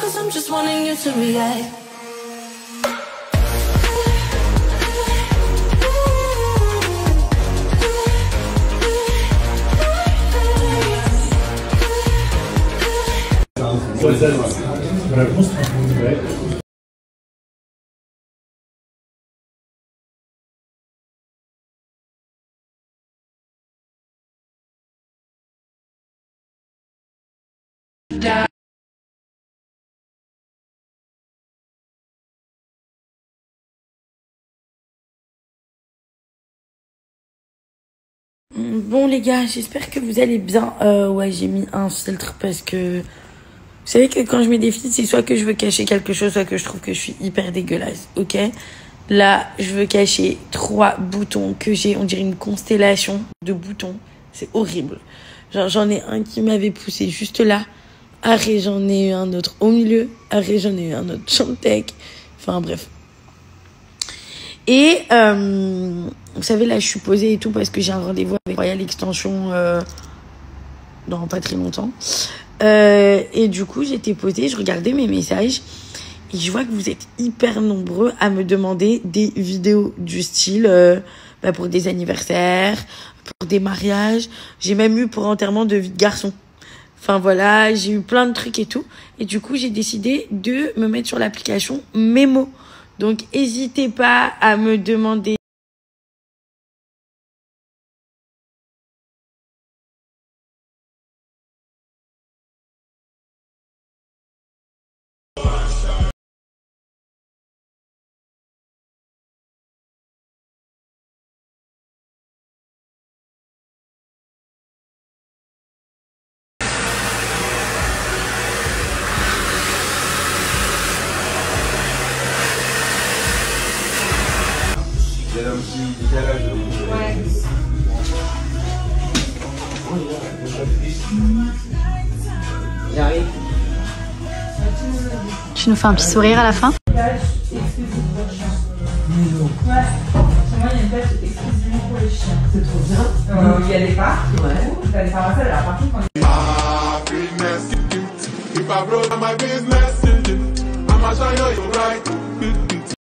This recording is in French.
'cause I'm just wanting you to react. Bon les gars, j'espère que vous allez bien. Ouais, j'ai mis un filtre parce que... Vous savez que quand je mets des filtres, c'est soit que je veux cacher quelque chose, soit que je trouve que je suis hyper dégueulasse, ok? Là, je veux cacher 3 boutons que j'ai, on dirait une constellation de boutons. C'est horrible. Genre, j'en ai un qui m'avait poussé juste là. Arrêt, j'en ai eu un autre au milieu. Arrêt, j'en ai eu un autre Chantec. Enfin, bref. Et, vous savez, là, je suis posée et tout parce que j'ai un rendez-vous avec Royal Extension dans pas très longtemps. Et du coup, j'étais posée, je regardais mes messages et je vois que vous êtes hyper nombreux à me demander des vidéos du style pour des anniversaires, pour des mariages. J'ai même eu pour enterrement de vie de garçon. Enfin voilà, j'ai eu plein de trucs et tout. Et du coup, j'ai décidé de me mettre sur l'application Memo. Donc, n'hésitez pas à me demander. Il y a un petit décalage. Ouais. J'arrive. Tu nous fais un petit sourire à la fin? Ouais. Moi, il y a une page exclusivement pour les chiens. C'est trop bien. Il y a des parcs. Ouais. T'as des pharmacies. Alors, par contre, If I broke my business, I'ma show you right.